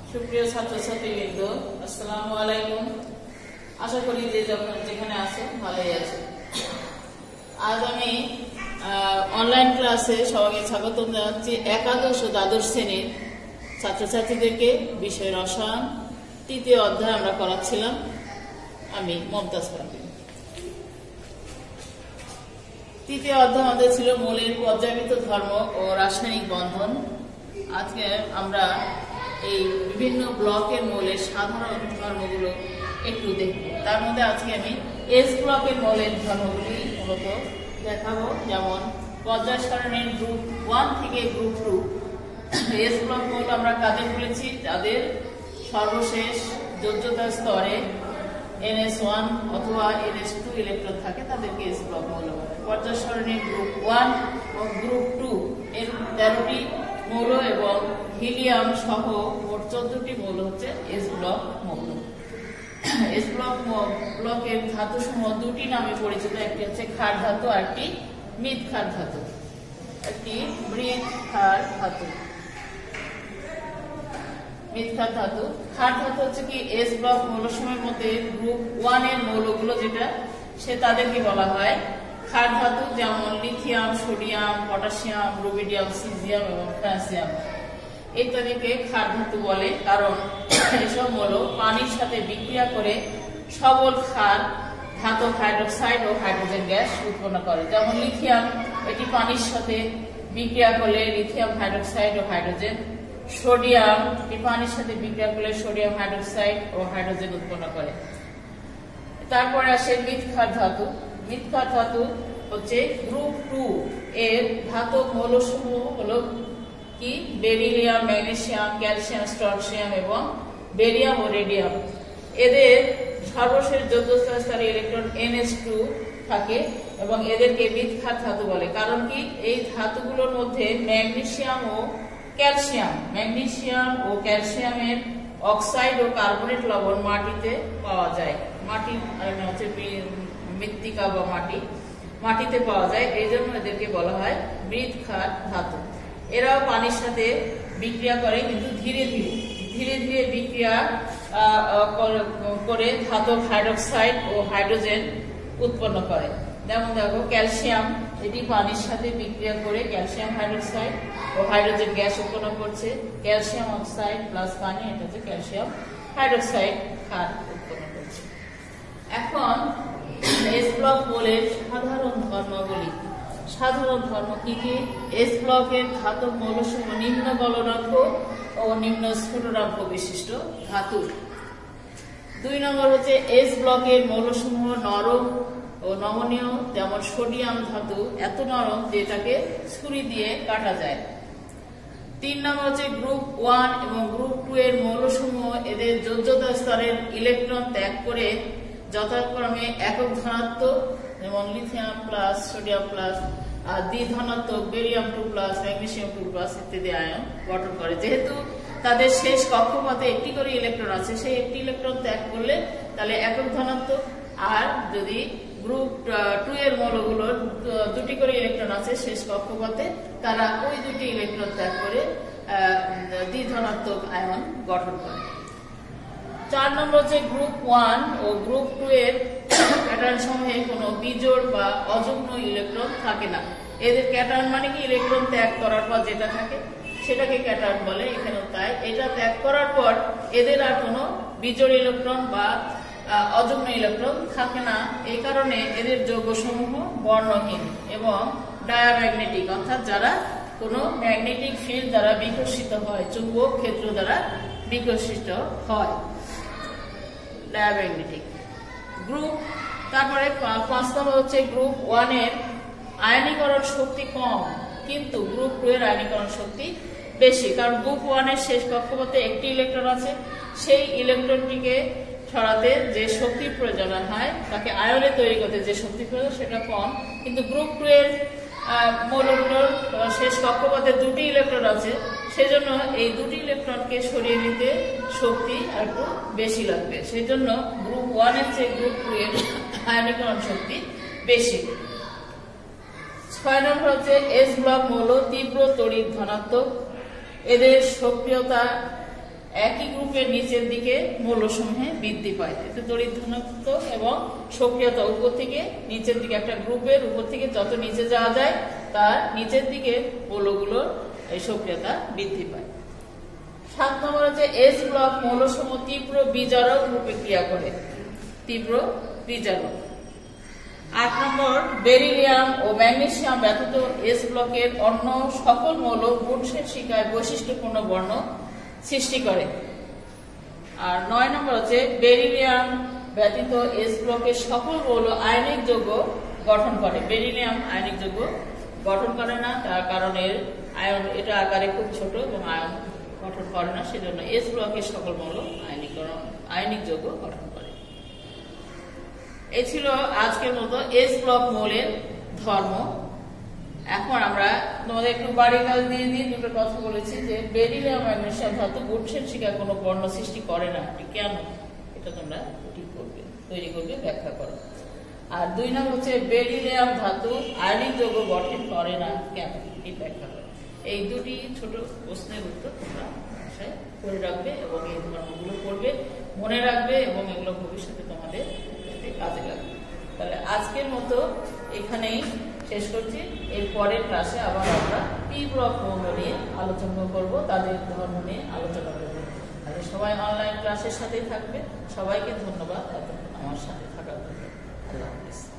সুপ্রিয় ছাত্রছাত্রীবৃন্দ, আসসালামু আলাইকুম। আশা করি যে যেখানে আছো ভালোই আছো। আজ আমি অনলাইন ক্লাসে সবাইকে স্বাগতম জানাচ্ছি। একাদশ ও দ্বাদশ শ্রেণীর ছাত্রছাত্রীদেরকে বিষয় রসায়ন তৃতীয় অধ্যায় আমরা করাচ্ছিলাম। আমি মমতাজ পারভিন। তৃতীয় অধ্যায় আমাদের ছিল মৌলের পর্যায়বৃত্ত ধর্ম ও রাসায়নিক বন্ধন। আজকে আমরা এই বিভিন্ন ব্লকের মৌলের সাধারণ ধর্মগুলো একটু দেখব। তার মধ্যে আজকে আমি এস ব্লকের মৌলের ধর্মগুলি মূলত দেখাবো। যেমন পর্যায় সারণীর গ্রুপ 1 থেকে গ্রুপ 2 এস ব্লক মৌল আমরা কাদের বলেছি? যাদের সর্বশেষ যোজ্যতা স্তরে NS1 অথবা NS2 ইলেকট্রন থাকে তাদেরকে এস ব্লক মৌল বলে। পর্যায় সারণীর গ্রুপ 1 ও গ্রুপ 2 এর 13টি মৌল এবং হিলিয়াম সহ মোট 14টি মৌল হচ্ছে এস ব্লক মৌল। এস ব্লকের ধাতু সমূহ দুটি নামে পরিচিত, একটি হচ্ছে ক্ষার ধাতু আর একটি মৃৎ ক্ষার ধাতু। ক্ষার ধাতু হচ্ছে কি এস ব্লক মৌলসমূহের মধ্যে গ্রুপ 1 এর মৌলগুলো যেটা তাদেরকে বলা হয় ক্ষার ধাতু। যেমন lithium, sodium, potassium, rubidium, caesium এবং ফ্রান্সিয়াম ইত্যাদিকে ক্ষার ধাতু বলে, কারণ এসব মৌল পানির সাথে বিক্রিয়া করে সবল ক্ষার ধাতব হাইড্রোক্সাইড ও হাইড্রোজেন গ্যাস উৎপন্ন করে। যেমন লিথিয়াম, এটি পানির সাথে বিক্রিয়া করলে লিথিয়াম হাইড্রোক্সাইড ও হাইড্রোজেন। সোডিয়াম, এটি পানির সাথে বিক্রিয়া করলে সোডিয়াম হাইড্রোক্সাইড ও হাইড্রোজেন উৎপন্ন করে। তারপরে আসে মৃৎ ক্ষার ধাতু। মৃৎ ক্ষার ধাতু হচ্ছে গ্রুপ 2 এর ধাতব মৌলসমূহ হলো কি বেরিলিয়াম, ম্যাগনেসিয়াম, ক্যালসিয়াম, স্ট্রনসিয়াম এবং বেরিয়াম ও রেডিয়াম। এদের সর্বশেষ যোজ্যতা স্তরে ইলেকট্রন NS2 থাকে এবং এদেরকে মৃৎ ক্ষার ধাতু বলে। কারণ কি এই ধাতুগুলোর মধ্যে ম্যাগনেসিয়াম ও ক্যালসিয়ামের অক্সাইড ও কার্বনেট লবণ মাটিতে পাওয়া যায়। মাটি হচ্ছে মৃত্তিকা বা মাটিতে পাওয়া যায়, এই জন্য এদেরকে বলা হয় মৃৎ ক্ষার ধাতু। এরাও পানির সাথে বিক্রিয়া করে, কিন্তু ধীরে ধীরে বিক্রিয়া করে ধাতব হাইড্রোক্সাইড ও হাইড্রোজেন উৎপন্ন করে। যেমন দেখো ক্যালসিয়াম, এটি পানির সাথে বিক্রিয়া করে ক্যালসিয়াম হাইড্রোক্সাইড ও হাইড্রোজেন গ্যাস উৎপন্ন করছে। ক্যালসিয়াম অক্সাইড প্লাস পানি, এটা হচ্ছে ক্যালসিয়াম হাইড্রোক্সাইড ক্ষার উৎপন্ন করছে। এখন এস ব্লক মৌলের সাধারণ ধর্মগুলি। সাধারণ ধর্ম কি কি? এস ব্লকের ধাতব মৌলসমূহ নিম্ন গলনাঙ্ক ও নিম্ন স্ফুটনাঙ্ক বিশিষ্ট ধাতু। 2 নম্বর হচ্ছে এস ব্লকের মৌলসমূহ নরম ও নমনীয়। যেমন সোডিয়াম ধাতু এত নরম যে এটাকে ছুরি দিয়ে কাটা যায়। 3 নম্বর হচ্ছে গ্রুপ 1 এবং গ্রুপ 2 এর মৌলসমূহ এদের যোজ্যতা স্তরের ইলেকট্রন ত্যাগ করে যথাক্রমে একক ধনাত্মক যেমন লিথিয়াম প্লাস, সোডিয়াম প্লাস, আর দ্বিধনাত্মক বেরিয়াম 2 প্লাস, ম্যাগনেসিয়াম 2 প্লাস ইত্যাদি আয়ন গঠন করে। যেহেতু তাদের শেষ কক্ষপথে একটি করে ইলেকট্রন আছে, সেই একটি ইলেকট্রন ত্যাগ করলে তাহলে একক ধনাত্মক। আর যদি গ্রুপ 2 এর মৌলগুলোর 2টি করে ইলেকট্রন আছে শেষ কক্ষপথে, তারা ওই 2টি ইলেকট্রন ত্যাগ করে দ্বিধনাত্মক আয়ন গঠন করে। 4 নম্বর হচ্ছে গ্রুপ 1 ও গ্রুপ 2 এর ক্যাটায়ন সমূহে কোনো বিজোড় বা অযুগ্ম ইলেকট্রন থাকে না। এদের ক্যাটায়ন মানে কি ইলেকট্রন ত্যাগ করার পর যেটা থাকে সেটাকে ক্যাটায়ন বলে। এখানেও তাই, এটা ত্যাগ করার পর এদের আর কোনো বিজোড় ইলেকট্রন বা অযুগ্ম ইলেকট্রন থাকে না। এই কারণে এদের যৌগসমূহ বর্ণহীন এবং ডায়াম্যাগনেটিক, অর্থাৎ যারা কোনো ম্যাগনেটিক ফিল্ড দ্বারা বিকশিত হয়, চুম্বক ক্ষেত্র দ্বারা বিকশিত হয়, ডায়াম্যাগনেটিক গ্রুপ। তারপরে 5 নম্বর হচ্ছে গ্রুপ 1 এর আয়নীকরণ শক্তি কম, কিন্তু গ্রুপ 2 এর আয়নীকরণ শক্তি বেশি। কারণ গ্রুপ 1 এর শেষ কক্ষপথে একটি ইলেকট্রন আছে, সেই ইলেকট্রনটিকে ছড়াতে যে শক্তির প্রয়োজন হয়, তাকে আয়নে তৈরি করতে যে শক্তি প্রয়োজন সেটা কম। কিন্তু গ্রুপ 2 এর মৌলগুলোর শেষ কক্ষপথে 2টি ইলেকট্রন আছে, সেজন্য এই 2টি ইলেকট্রনকে সরিয়ে নিতে শক্তি আর একটু বেশি লাগবে। সেই জন্য গ্রুপ 1 এর চেয়ে গ্রুপ 2 এর আয়নীকরণ শক্তি বেশি। 6 নম্বর হচ্ছে এস ব্লক মৌল তীব্র তড়িৎ ধনাত্মক। এদের সক্রিয়তা একই গ্রুপের নিচের দিকে মৌলসমূহে বৃদ্ধি পায়। এতে তড়িৎ ঘনত্ব এবং সক্রিয়তা উপর থেকে নিচের দিকে, একটা গ্রুপের উপর থেকে যত নিচে যাওয়া যায় তার নিচের দিকে মৌলগুলোর এই সক্রিয়তা বৃদ্ধি পায়। 7 নম্বর হচ্ছে এস ব্লক মৌলসমূহ তীব্র বিজারক রূপে ক্রিয়া করে, তীব্র বিজারক। 8 নম্বর বেরিলিয়াম ও ম্যাগনেসিয়াম ব্যতীত এস ব্লকের অন্য সকল মৌল গুণশের শিকায় বৈশিষ্ট্যপূর্ণ বর্ণ সৃষ্টি করে। আর 9 নম্বর হচ্ছে বেরিলিয়াম ব্যতীত এস ব্লকের সকল মৌল আয়নিক যৌগ গঠন করে। বেরিলিয়াম আয়নিক যৌগ গঠন করে না, তার কারণে আয়ন এটা আকারে খুব ছোট এবং আয়ন গঠন করে না, সেজন্য এস ব্লকের সকল মৌল আয়নিক যৌগ গঠন করে। এই ছিল আজকের মতো এস ব্লক মৌলের ধর্ম। এখন আমরা তোমাদের একটু বাড়ি কাজ দিয়ে দুটো কথা বলেছি যে বেরিলিয়াম ম্যাগনেসিয়াম ধাতু গুণশের শিকায় কোনো বর্ণ সৃষ্টি করে না, কেন এটা তোমরা ঠিক করবে, তৈরি করবে, ব্যাখ্যা করো। আর 2 নম্বর হচ্ছে বেরিলিয়াম ধাতু আয়নিক যৌগ গঠন করে না, কেন, এই ব্যাখ্যা করো। এই দুটি ছোট প্রশ্নের উত্তর তোমরা করে রাখবে এবং এই ধর্মগুলো পড়বে, মনে রাখবে এবং এগুলো ভবিষ্যতে তোমাদের কাজে লাগবে। তাহলে আজকের মতো এখানেই শেষ করছি। এর পরের ক্লাসে আবার আমরা পি ব্লক মৌল নিয়ে আলোচনা করব, তাদের ধর্ম নিয়ে আলোচনা করব। তাহলে সবাই অনলাইন ক্লাসের সাথেই থাকবে। সবাইকে ধন্যবাদ এতক্ষণ আমার সাথে থাকার জন্য। আল্লাহ হাফেজ।